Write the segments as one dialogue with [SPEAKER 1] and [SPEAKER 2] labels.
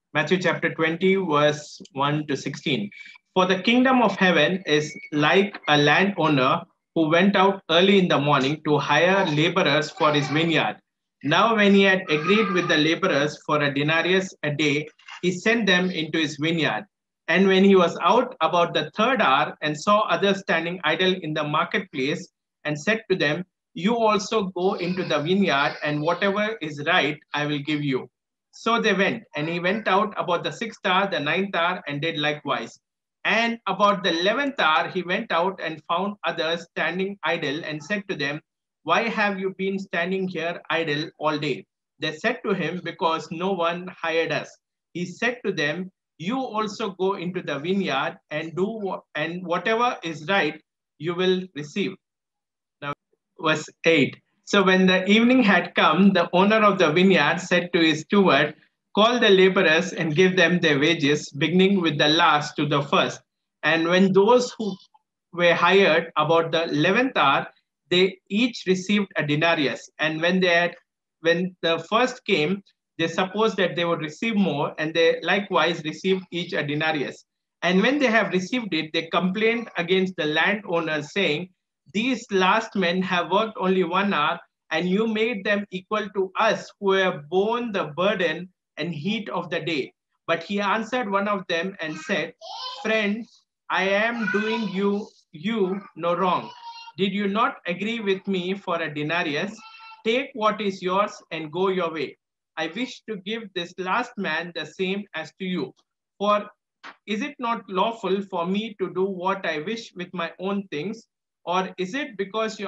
[SPEAKER 1] Matthew chapter 20, verse 1 to 16. For the kingdom of heaven is like a landowner who went out early in the morning to hire laborers for his vineyard. Now, when he had agreed with the laborers for a denarius a day, he sent them into his vineyard. And when he was out about the third hour and saw others standing idle in the marketplace, and said to them, you also go into the vineyard, and whatever is right, I will give you. So they went, and he went out about the sixth hour, the ninth hour, and did likewise. And about the 11th hour, he went out and found others standing idle, and said to them, why have you been standing here idle all day? They said to him, because no one hired us. He said to them, you also go into the vineyard and do, and whatever is right, you will receive. Now, verse 8. So when the evening had come, the owner of the vineyard said to his steward, call the laborers and give them their wages, beginning with the last to the first. And when those who were hired about the 11th hour, they each received a denarius. And when the first came, they supposed that they would receive more, and they likewise received each a denarius. And when they have received it, they complained against the landowners, saying, these last men have worked only 1 hour, and you made them equal to us who have borne the burden and heat of the day. But he answered one of them and said, friend, I am doing you no wrong. Did you not agree with me for a denarius? Take what is yours and go your way. I wish to give this last man the same as to you. For is it not lawful for me to do what I wish with my own things? Or is it because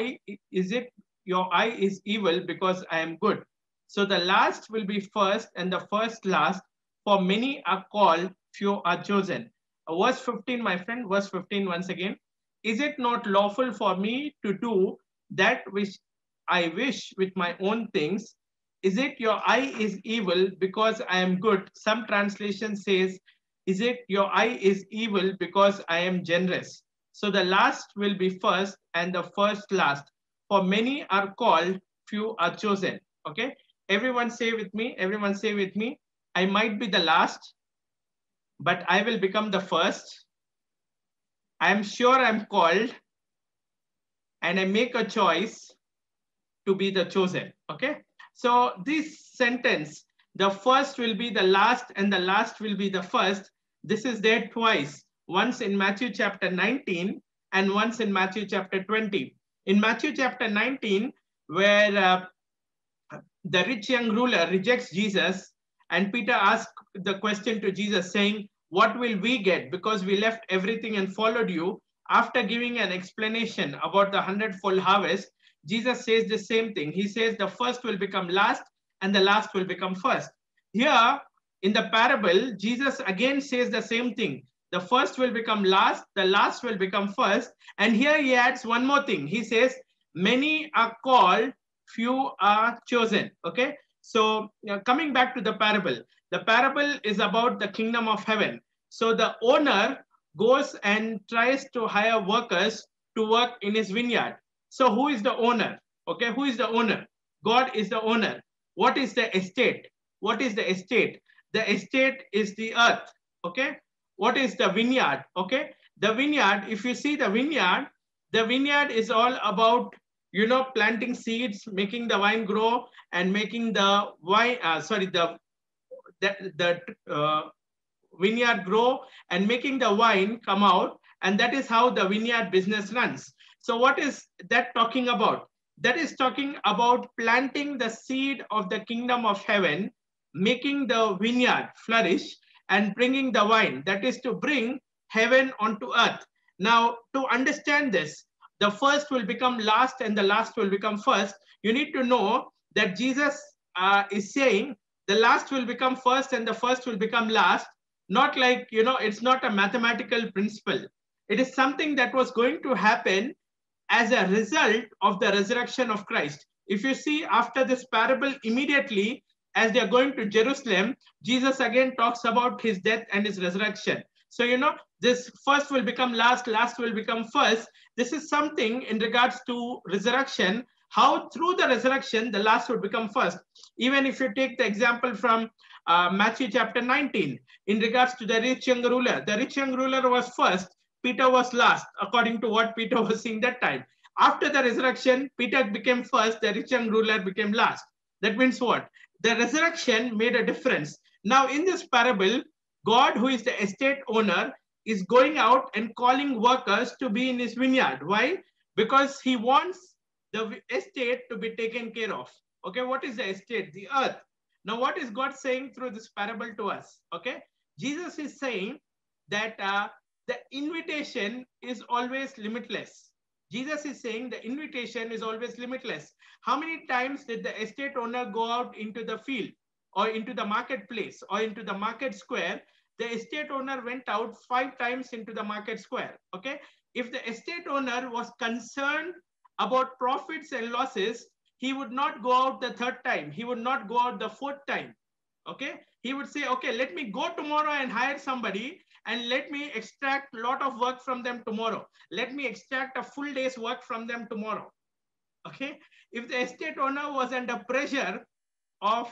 [SPEAKER 1] your eye is evil because I am good? So the last will be first and the first last, for many are called, few are chosen. Verse 15, my friend, verse 15 once again. Is it not lawful for me to do that which I wish with my own things? Is it your eye is evil because I am good? Some translation says, is it your eye is evil because I am generous? So the last will be first and the first last. For many are called, few are chosen. Okay. Everyone say with me. Everyone say with me. I might be the last, but I will become the first. I am sure I'm called, and I make a choice to be the chosen. Okay. So this sentence, the first will be the last and the last will be the first. This is there twice. Once in Matthew chapter 19 and once in Matthew chapter 20. In Matthew chapter 19, where the rich young ruler rejects Jesus, and Peter asks the question to Jesus saying, what will we get? Because we left everything and followed you. After giving an explanation about the hundredfold harvest, Jesus says the same thing. He says the first will become last and the last will become first. Here in the parable, Jesus again says the same thing. The first will become last, the last will become first. And here he adds one more thing. He says, many are called, few are chosen. Okay. So coming back to the parable is about the kingdom of heaven. So the owner goes and tries to hire workers to work in his vineyard. So who is the owner? Okay. Who is the owner? God is the owner. What is the estate? What is the estate? The estate is the earth. Okay. What is the vineyard? Okay. The vineyard, if you see the vineyard is all about, planting seeds, making the vine grow, and making the wine, vineyard grow and making the wine come out. And that is how the vineyard business runs. So what is that talking about? That is talking about planting the seed of the kingdom of heaven, making the vineyard flourish, and bringing the wine. That is to bring heaven onto earth. Now, to understand this, the first will become last and the last will become first. You need to know that Jesus is saying the last will become first and the first will become last. Not like, it's not a mathematical principle. It is something that was going to happen as a result of the resurrection of Christ. If you see after this parable, immediately as they are going to Jerusalem, Jesus again talks about his death and his resurrection. So, this first will become last, last will become first. This is something in regards to resurrection, how through the resurrection, the last would become first. Even if you take the example from Matthew chapter 19, in regards to the rich young ruler. The rich young ruler was first, Peter was last, according to what Peter was seeing that time. After the resurrection, Peter became first, the rich young ruler became last. That means what? The resurrection made a difference. Now, in this parable, God, who is the estate owner, is going out and calling workers to be in his vineyard. Why? Because he wants the estate to be taken care of. Okay, what is the estate? The earth. Now, what is God saying through this parable to us? Okay, Jesus is saying that the invitation is always limitless. Jesus is saying the invitation is always limitless. How many times did the estate owner go out into the field or into the marketplace or into the market square? The estate owner went out 5 times into the market square. Okay, if the estate owner was concerned about profits and losses, he would not go out the 3rd time. He would not go out the 4th time. Okay, he would say, okay, let me go tomorrow and hire somebody and let me extract a lot of work from them tomorrow. Let me extract a full day's work from them tomorrow. Okay, if the estate owner was under pressure of,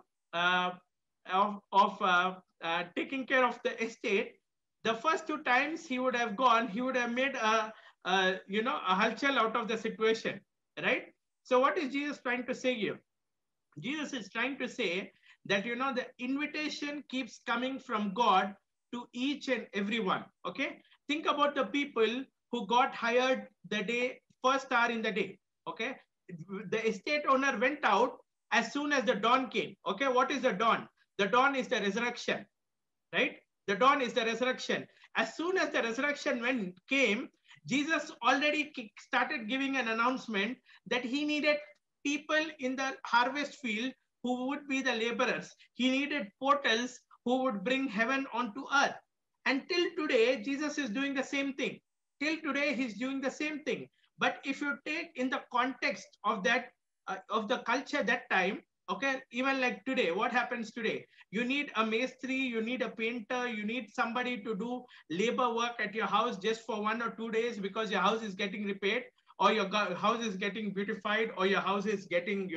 [SPEAKER 1] taking care of the estate, the first 2 times he would have gone, he would have made a halchal out of the situation, right? So what is Jesus trying to say here? Jesus is trying to say that, the invitation keeps coming from God to each and everyone. Okay, think about the people who got hired the day, first hour in the day. Okay, the estate owner went out as soon as the dawn came. Okay, what is the dawn? The dawn is the resurrection, right? The dawn is the resurrection. As soon as the resurrection came, Jesus already started giving an announcement that he needed people in the harvest field who would be the laborers. He needed portals who would bring heaven onto earth. Until today, Jesus is doing the same thing. Till today, he's doing the same thing. But if you take in the context of that, of the culture that time, okay, even like today, what happens today? You need a maestri, you need a painter, you need somebody to do labor work at your house just for 1 or 2 days because your house is getting repaired, or your house is getting beautified, or your house is getting,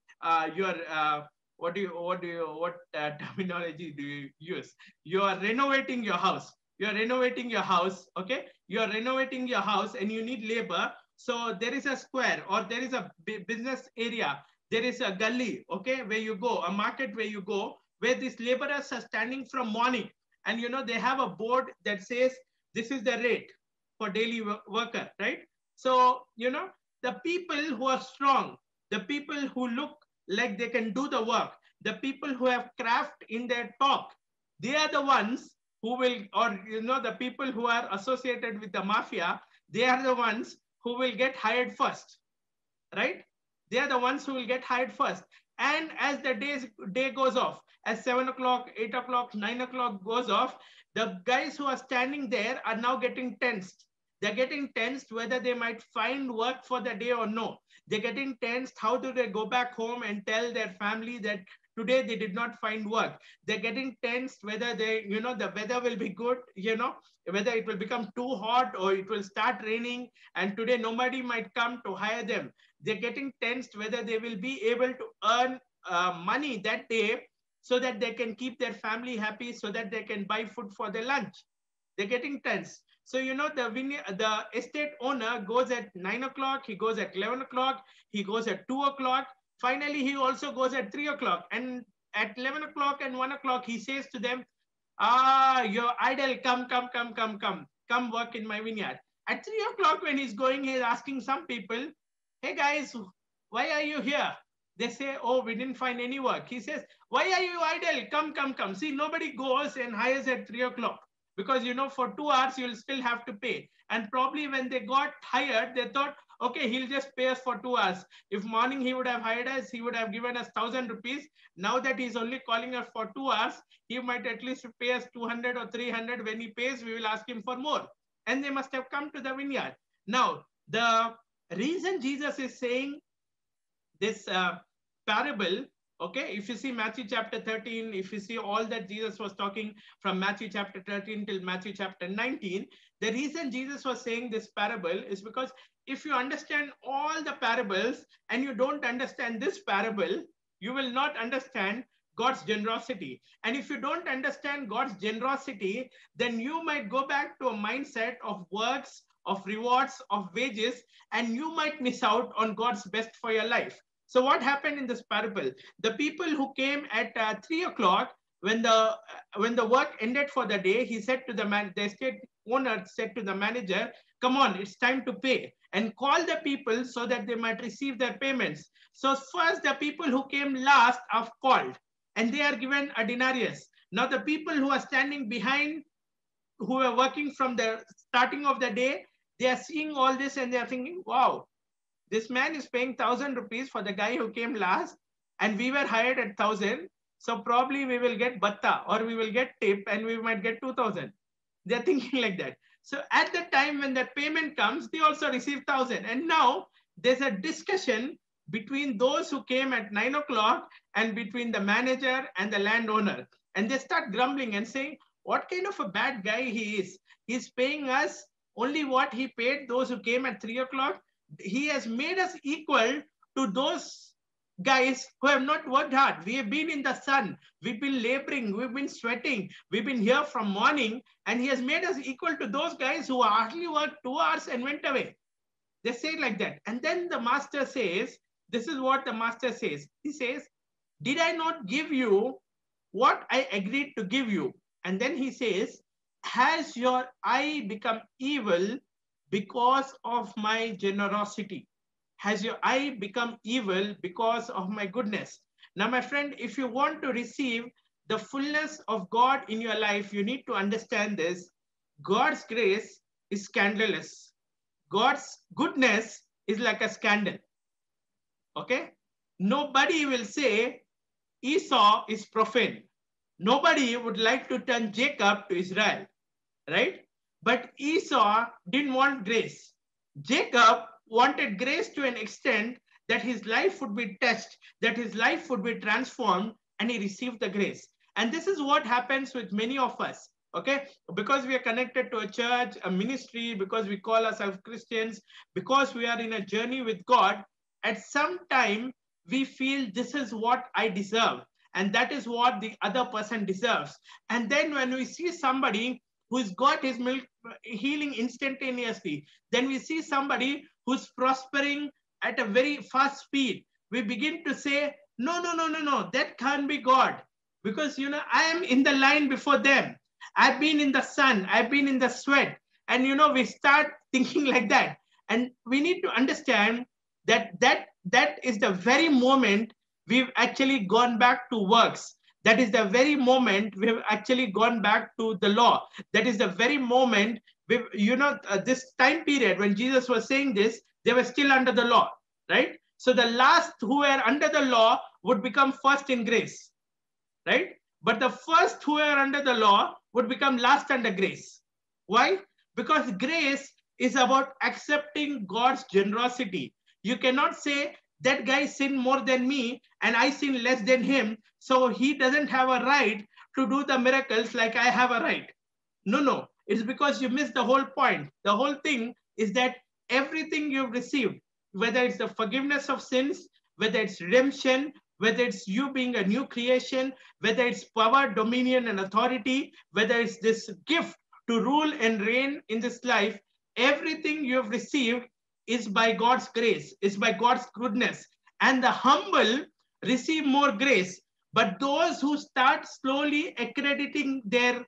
[SPEAKER 1] what terminology do you use? You are renovating your house. You are renovating your house, okay? You are renovating your house and you need labor. So there is a square or there is a business area. There is a gully, okay, where you go, a market where you go, where these laborers are standing from morning. And, they have a board that says, this is the rate for daily worker, right? So, the people who are strong, the people who look like they can do the work, the people who have craft in their talk, they are the ones who will, or, the people who are associated with the mafia, they are the ones who will get hired first, right? They are the ones who will get hired first. And as the day goes off, as 7 o'clock, 8 o'clock, 9 o'clock goes off, the guys who are standing there are now getting tensed. They're getting tensed whether they might find work for the day or no. They're getting tensed. How do they go back home and tell their family that today they did not find work? They're getting tensed whether they, the weather will be good, whether it will become too hot or it will start raining and today nobody might come to hire them. They're getting tensed whether they will be able to earn money that day so that they can keep their family happy, so that they can buy food for their lunch. They're getting tense. So, the estate owner goes at 9 o'clock, he goes at 11 o'clock, he goes at 2 o'clock. Finally, he also goes at 3 o'clock. And at 11 o'clock and 1 o'clock, he says to them, you're idle, come work in my vineyard. At 3 o'clock when he's going, he's asking some people, hey guys, why are you here? They say, oh, we didn't find any work. He says, why are you idle? Come. See, nobody goes and hires at 3 o'clock because, for 2 hours, you'll still have to pay. And probably when they got hired, they thought, okay, he'll just pay us for 2 hours. If morning he would have hired us, he would have given us 1,000 rupees. Now that he's only calling us for 2 hours, he might at least pay us 200 or 300. When he pays, we will ask him for more. And they must have come to the vineyard. Now, the reason Jesus is saying this parable, okay, if you see Matthew chapter 13, if you see all that Jesus was talking from Matthew chapter 13 till Matthew chapter 19, the reason Jesus was saying this parable is because if you understand all the parables and you don't understand this parable, you will not understand God's generosity. And if you don't understand God's generosity, then you might go back to a mindset of works, of rewards, of wages, and you might miss out on God's best for your life. So what happened in this parable? The people who came at 3 o'clock, when the work ended for the day, he said to the estate owner said to the manager, "Come on, it's time to pay, and call the people so that they might receive their payments." So first, the people who came last are called, and they are given a denarius. Now the people who are standing behind, who were working from the starting of the day, they are seeing all this and they are thinking, "Wow, this man is paying 1,000 rupees for the guy who came last, and we were hired at 1,000. So probably we will get batta or we will get tip and we might get 2,000." They're thinking like that. So at the time when the payment comes, they also receive 1,000. And now there's a discussion between those who came at 9 o'clock and between the manager and the landowner. And they start grumbling and saying, "What kind of a bad guy he is? He's paying us only what he paid those who came at 3 o'clock. He has made us equal to those guys who have not worked hard. We have been in the sun, we've been laboring, we've been sweating, we've been here from morning, and he has made us equal to those guys who hardly worked 2 hours and went away." They say it like that. And then the master says, this is what the master says. He says, "Did I not give you what I agreed to give you?" And then he says, "Has your eye become evil because of my generosity? Has your eye become evil because of my goodness?" Now, my friend, if you want to receive the fullness of God in your life, you need to understand this. God's grace is scandalous. God's goodness is like a scandal. Okay? Nobody will say Esau is profane. Nobody would like to turn Jacob to Israel, right? But Esau didn't want grace. Jacob wanted grace to an extent that his life would be touched, that his life would be transformed, and he received the grace. And this is what happens with many of us, okay? Because we are connected to a church, a ministry, because we call ourselves Christians, because we are in a journey with God, at some time we feel this is what I deserve, and that is what the other person deserves. And then when we see somebody who's got his milk healing instantaneously, then we see somebody who's prospering at a very fast speed, we begin to say, "No, no, no, no, no, that can't be God. Because, I am in the line before them. I've been in the sun, I've been in the sweat." And, we start thinking like that. And we need to understand that is the very moment we've actually gone back to works. That is the very moment we've actually gone back to the law. That is the very moment this time period when Jesus was saying this, they were still under the law, right? So the last who were under the law would become first in grace, right? But the first who were under the law would become last under grace. Why? Because grace is about accepting God's generosity. You cannot say that guy sinned more than me and I sin less than him, so he doesn't have a right to do the miracles like I have a right. No, no. It's because you missed the whole point. The whole thing is that everything you've received, whether it's the forgiveness of sins, whether it's redemption, whether it's you being a new creation, whether it's power, dominion, and authority, whether it's this gift to rule and reign in this life, everything you've received is by God's grace, is by God's goodness. And the humble receive more grace. But those who start slowly accrediting their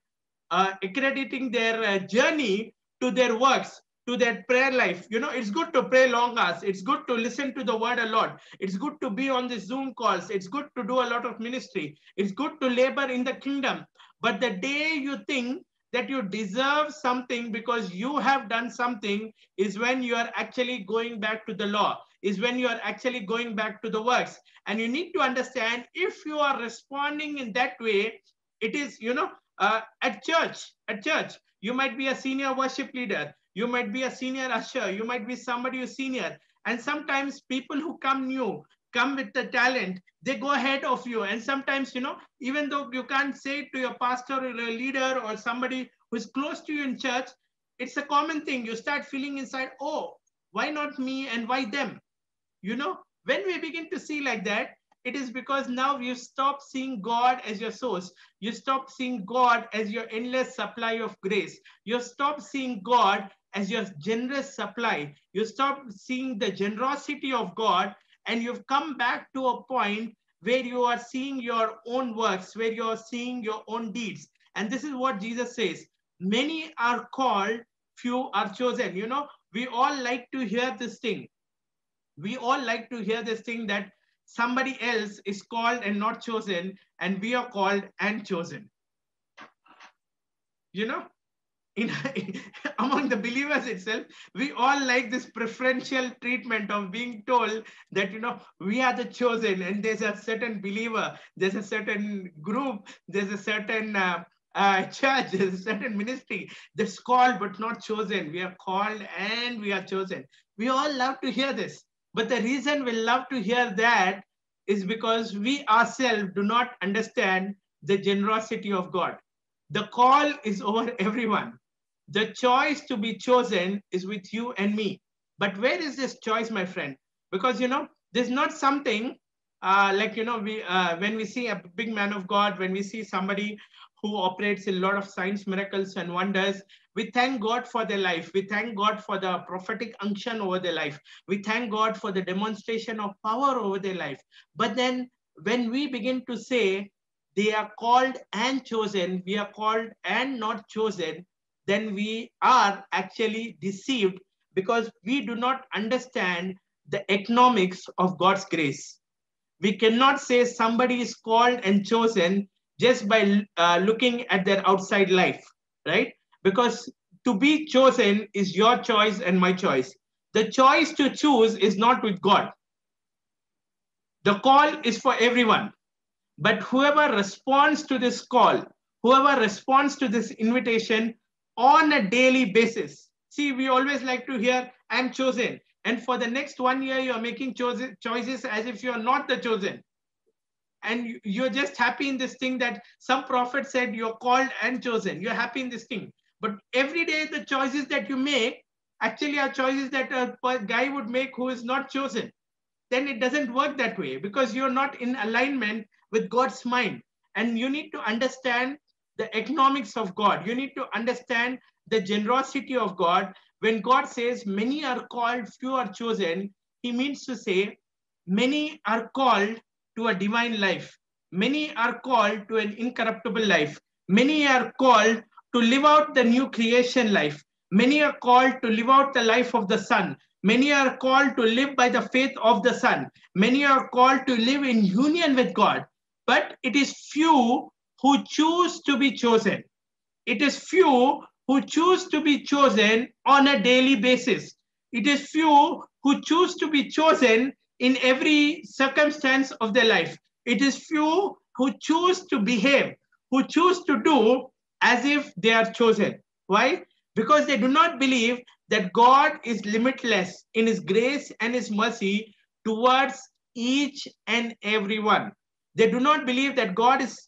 [SPEAKER 1] journey to their works, to their prayer life. It's good to pray long hours. It's good to listen to the word a lot. It's good to be on the Zoom calls. It's good to do a lot of ministry. It's good to labor in the kingdom. But the day you think that you deserve something because you have done something is when you are actually going back to the law, is when you are actually going back to the works. And you need to understand, if you are responding in that way, it is, at church, you might be a senior worship leader, you might be a senior usher, you might be somebody who's senior. And sometimes people who come new, come with the talent, they go ahead of you. And sometimes, even though you can't say it to your pastor or a leader or somebody who's close to you in church, it's a common thing. You start feeling inside, oh, why not me and why them? When we begin to see like that, It is because now you stop seeing God as your source. You stop seeing God as your endless supply of grace. You stop seeing God as your generous supply. You stop seeing the generosity of God, and you've come back to a point where you are seeing your own works, where you are seeing your own deeds. And this is what Jesus says: many are called, few are chosen. You know, we all like to hear this thing. We all like to hear this thing that somebody else is called and not chosen, and we are called and chosen. You know, in among the believers itself, we all like this preferential treatment of being told that, you know, we are the chosen, and there's a certain believer, there's a certain group, there's a certain church, there's a certain ministry that's called but not chosen. We are called and we are chosen. We all love to hear this, but the reason we love to hear that is because we ourselves do not understand the generosity of God. The call is over everyone. The choice to be chosen is with you and me. But where is this choice, my friend? Because, you know, there's not something like, you know, when we see a big man of God, when we see somebody who operates a lot of signs, miracles, and wonders, we thank God for their life. We thank God for the prophetic unction over their life. We thank God for the demonstration of power over their life. But then when we begin to say, they are called and chosen, we are called and not chosen, then we are actually deceived, because we do not understand the economics of God's grace. We cannot say somebody is called and chosen just by looking at their outside life, right? Because to be chosen is your choice and my choice. The choice to choose is not with God. The call is for everyone. But whoever responds to this call, whoever responds to this invitation on a daily basis. See, we always like to hear, I'm chosen. And for the next 1 year, you're making choices as if you're not the chosen. And you're just happy in this thing that some prophet said you're called and chosen. You're happy in this thing. But every day, the choices that you make actually are choices that a guy would make who is not chosen. Then it doesn't work that way, because you're not in alignment with God's mind. And you need to understand the economics of God. You need to understand the generosity of God. When God says many are called, few are chosen, he means to say many are called to a divine life. Many are called to an incorruptible life. Many are called to live out the new creation life. Many are called to live out the life of the Son. Many are called to live by the faith of the Son. Many are called to live in union with God. But it is few who choose to be chosen. It is few who choose to be chosen on a daily basis. It is few who choose to be chosen in every circumstance of their life. It is few who choose to behave, who choose to do as if they are chosen. Why? Because they do not believe that God is limitless in his grace and his mercy towards each and every one. They do not believe that God is,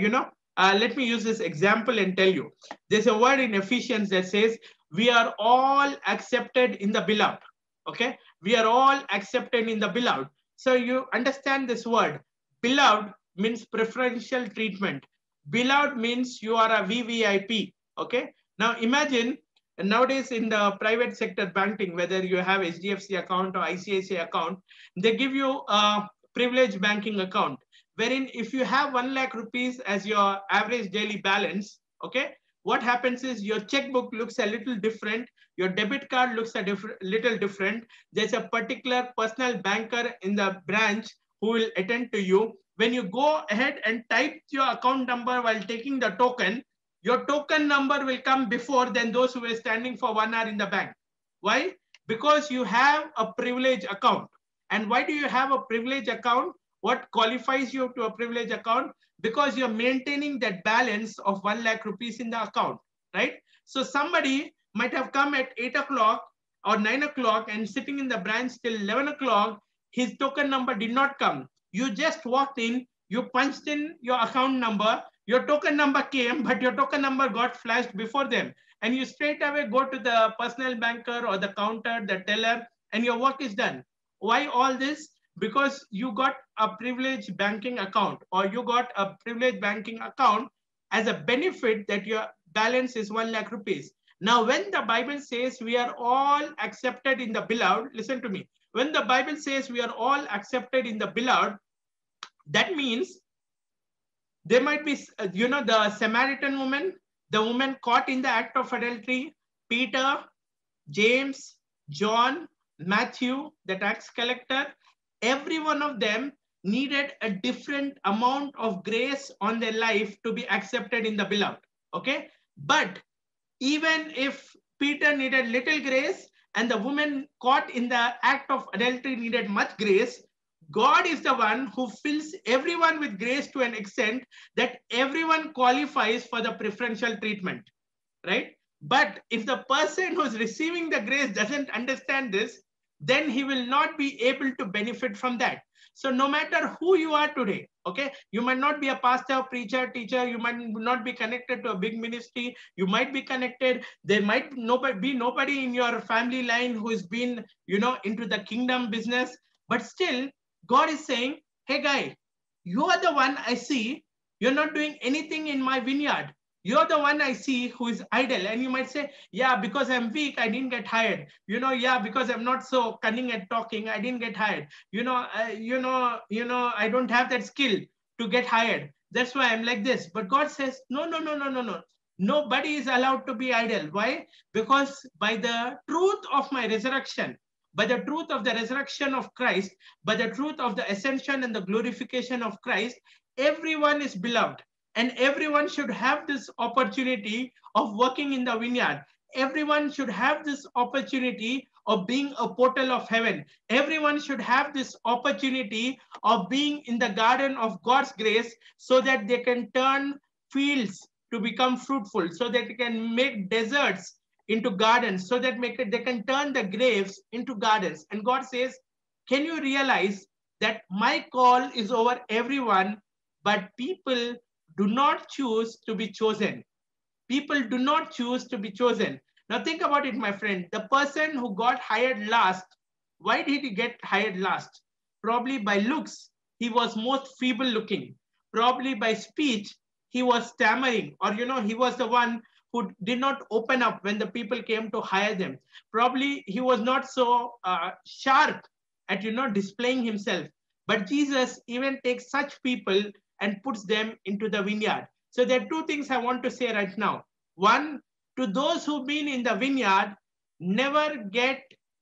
[SPEAKER 1] let me use this example and tell you. There's a word in Ephesians that says, we are all accepted in the beloved. Okay? We are all accepted in the beloved. So you understand this word. Beloved means preferential treatment. Beloved means you are a VVIP. Okay? Now imagine nowadays in the private sector banking, whether you have HDFC account or ICICI account, they give you a privileged banking account, wherein if you have 1 lakh rupees as your average daily balance, okay, what happens is your checkbook looks a little different, your debit card looks a little different. There's a particular personal banker in the branch who will attend to you. When you go ahead and type your account number while taking the token, your token number will come before than those who were standing for 1 hour in the bank. Why? Because you have a privilege account. And why do you have a privilege account? What qualifies you to a privilege account? Because you're maintaining that balance of 1 lakh rupees in the account, right? So somebody might have come at 8 o'clock or 9 o'clock and sitting in the branch till 11 o'clock, his token number did not come. You just walked in, you punched in your account number, your token number came, but your token number got flashed before them. And you straight away go to the personal banker or the counter, the teller, and your work is done. Why all this? because you got a privileged banking account, or you got a privileged banking account as a benefit that your balance is 1 lakh rupees. Now, when the Bible says we are all accepted in the beloved, listen to me. When the Bible says we are all accepted in the beloved, that means there might be, the Samaritan woman, the woman caught in the act of adultery, Peter, James, John, Matthew, the tax collector, every one of them needed a different amount of grace on their life to be accepted in the beloved. Okay. But even if Peter needed little grace and the woman caught in the act of adultery needed much grace, God is the one who fills everyone with grace to an extent that everyone qualifies for the preferential treatment, right? But if the person who's receiving the grace doesn't understand this, then he will not be able to benefit from that. So no matter who you are today, okay, you might not be a pastor, preacher, teacher, you might not be connected to a big ministry, you might be connected, there might be nobody in your family line who has been, into the kingdom business, but still God is saying, hey guy, you are the one I see, you're not doing anything in my vineyard. You're the one I see who is idle. And you might say, yeah, because I'm weak, I didn't get hired. Yeah, because I'm not so cunning at talking, I didn't get hired. I don't have that skill to get hired. That's why I'm like this. But God says, no, no, no, no, no, no. Nobody is allowed to be idle. Why? Because by the truth of my resurrection, by the truth of the resurrection of Christ, by the truth of the ascension and the glorification of Christ, everyone is beloved. And everyone should have this opportunity of working in the vineyard. Everyone should have this opportunity of being a portal of heaven. Everyone should have this opportunity of being in the garden of God's grace so that they can turn fields to become fruitful, so that they can make deserts into gardens, so that they can turn the graves into gardens. And God says, can you realize that my call is over everyone, but people do not choose to be chosen. People do not choose to be chosen. Now think about it, my friend. The person who got hired last, why did he get hired last? Probably by looks, he was most feeble looking. Probably by speech, he was stammering, or he was the one who did not open up when the people came to hire them. Probably he was not so sharp at displaying himself. But Jesus even takes such people and puts them into the vineyard. So there are two things I want to say right now. One, to those who've been in the vineyard, never get,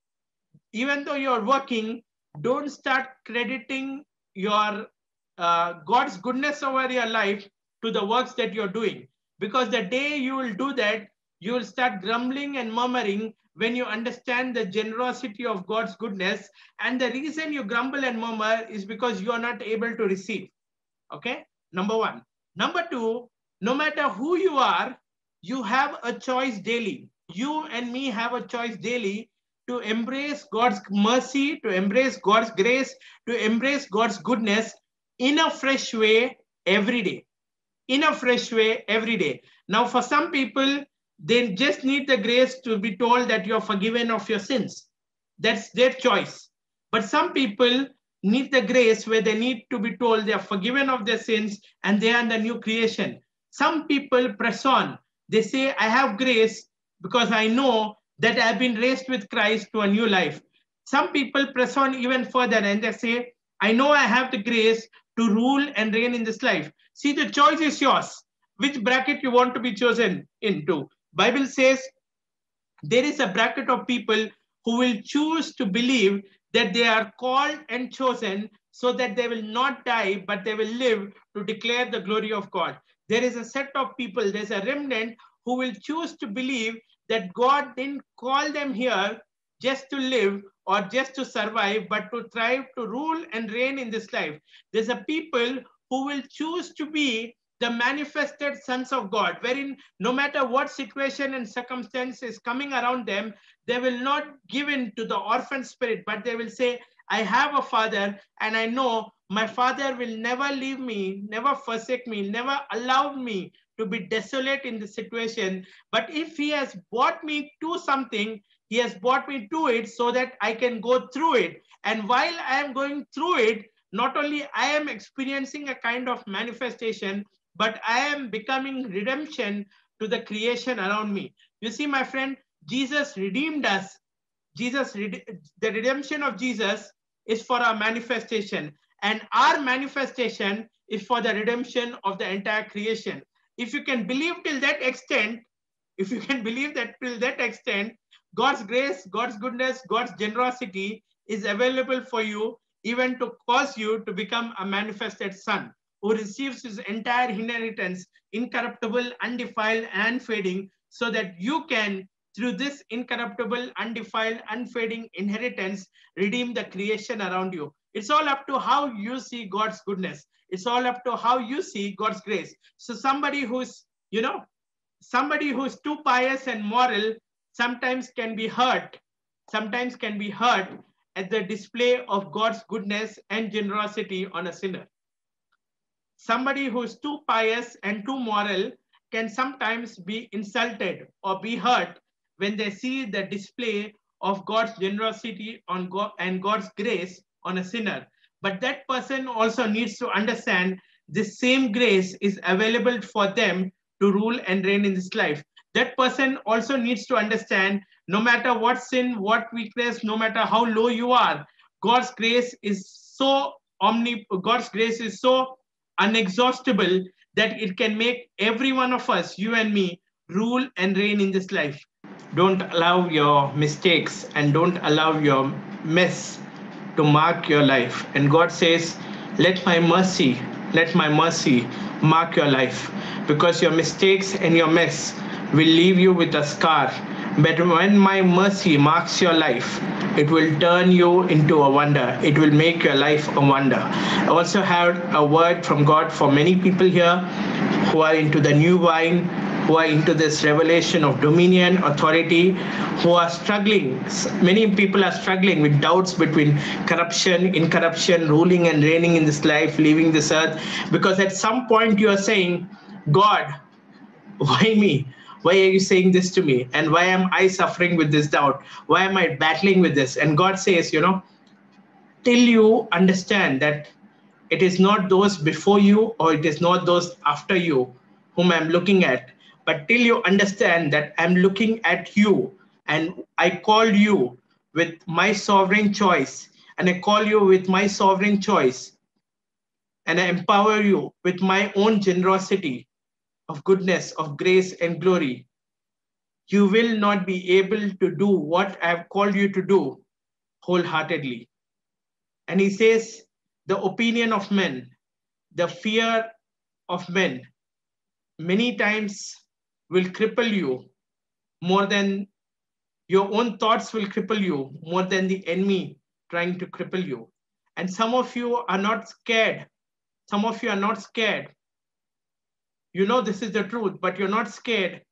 [SPEAKER 1] even though you're working, don't start crediting your God's goodness over your life to the works that you're doing. Because the day you will do that, you will start grumbling and murmuring when you understand the generosity of God's goodness. And the reason you grumble and murmur is because you are not able to receive. Okay, number one. Number two, no matter who you are, you have a choice daily. You and me have a choice daily to embrace God's mercy, to embrace God's grace, to embrace God's goodness in a fresh way every day. In a fresh way every day. Now, for some people, they just need the grace to be told that you're forgiven of your sins. That's their choice. But some people need the grace where they need to be told they are forgiven of their sins and they are the new creation. Some people press on. They say, I have grace because I know that I've been raised with Christ to a new life. Some people press on even further and they say, I know I have the grace to rule and reign in this life. See, the choice is yours. Which bracket you want to be chosen into? Bible says there is a bracket of people who will choose to believe that they are called and chosen so that they will not die, but they will live to declare the glory of God. There is a set of people, there's a remnant who will choose to believe that God didn't call them here just to live or just to survive, but to thrive, to rule and reign in this life. There's a people who will choose to be the manifested sons of God, wherein no matter what situation and circumstance is coming around them, they will not give in to the orphan spirit, but they will say, I have a father and I know my father will never leave me, never forsake me, never allow me to be desolate in the situation. But if he has brought me to something, he has brought me to it so that I can go through it. And while I am going through it, not only I am experiencing a kind of manifestation, but I am becoming redemption to the creation around me. You see, my friend, Jesus redeemed us. The redemption of Jesus is for our manifestation, and our manifestation is for the redemption of the entire creation. If you can believe till that extent, if you can believe that till that extent, God's grace, God's goodness, God's generosity is available for you, even to cause you to become a manifested son who receives his entire inheritance, incorruptible, undefiled, and unfading, so that you can, through this incorruptible, undefiled, unfading inheritance, redeem the creation around you. It's all up to how you see God's goodness. It's all up to how you see God's grace. So somebody who's, somebody who's too pious and moral sometimes can be hurt at the display of God's goodness and generosity on a sinner. Somebody who's too pious and too moral can sometimes be insulted or be hurt when they see the display of God's generosity on God and God's grace on a sinner. But that person also needs to understand this same grace is available for them to rule and reign in this life. That person also needs to understand, no matter what sin, what weakness, no matter how low you are, God's grace is so God's grace is so unexhaustible that it can make every one of us, you and me, rule and reign in this life. Don't allow your mistakes and don't allow your mess to mark your life. And God says, let my mercy mark your life, because your mistakes and your mess will leave you with a scar. But when my mercy marks your life, it will turn you into a wonder. It will make your life a wonder. I also have a word from God for many people here who are into the new wine, who are into this revelation of dominion, authority, who are struggling. Many people are struggling with doubts between corruption, incorruption, ruling and reigning in this life, leaving this earth. Because at some point you are saying, God, why me? Why are you saying this to me? And why am I suffering with this doubt? Why am I battling with this? And God says, till you understand that it is not those before you or it is not those after you whom I'm looking at, but till you understand that I'm looking at you and I called you with my sovereign choice, and I call you with my sovereign choice, and I empower you with my own generosity of goodness, of grace and glory, you will not be able to do what I've called you to do wholeheartedly. And he says, the opinion of men, the fear of men, many times will cripple you more than your own thoughts will cripple you, more than the enemy trying to cripple you. And some of you are not scared. Some of you are not scared. You know this is the truth, but you're not scared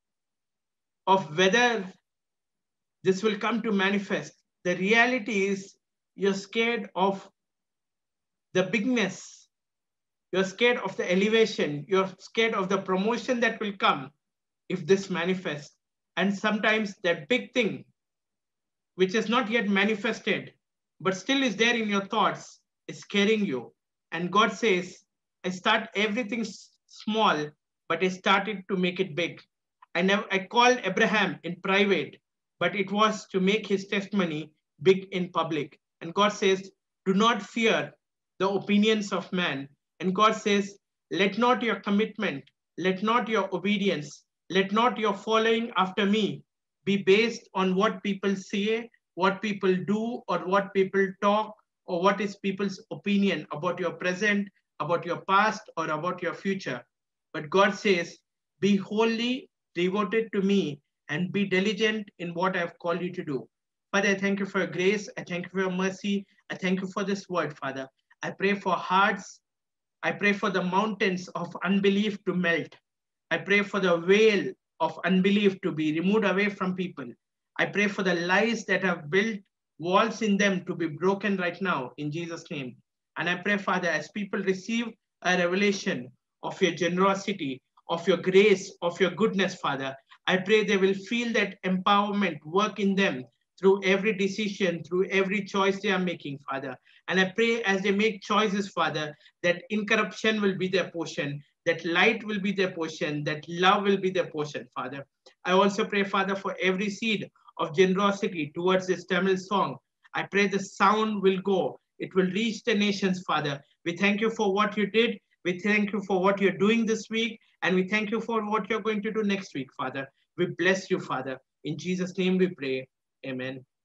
[SPEAKER 1] of whether this will come to manifest. The reality is you're scared of the bigness. You're scared of the elevation. You're scared of the promotion that will come if this manifests. And sometimes that big thing, which is not yet manifested, but still is there in your thoughts, is scaring you. And God says, I start everything small, but I started to make it big. I called Abraham in private, but it was to make his testimony big in public. And God says, do not fear the opinions of man. And God says, let not your commitment, let not your obedience, let not your following after me be based on what people say, what people do, or what people talk, or what is people's opinion about your present, about your past, or about your future. But God says, be wholly devoted to me and be diligent in what I've called you to do. Father, I thank you for your grace. I thank you for your mercy. I thank you for this word, Father. I pray for hearts. I pray for the mountains of unbelief to melt. I pray for the veil of unbelief to be removed away from people. I pray for the lies that have built walls in them to be broken right now in Jesus' name. And I pray, Father, as people receive a revelation of your generosity, of your grace, of your goodness, Father. I pray they will feel that empowerment work in them through every decision, through every choice they are making, Father. And I pray as they make choices, Father, that incorruption will be their portion, that light will be their portion, that love will be their portion, Father. I also pray, Father, for every seed of generosity towards this Tamil song. I pray the sound will go. It will reach the nations, Father. We thank you for what you did. We thank you for what you're doing this week. And we thank you for what you're going to do next week, Father. We bless you, Father. In Jesus' name we pray. Amen.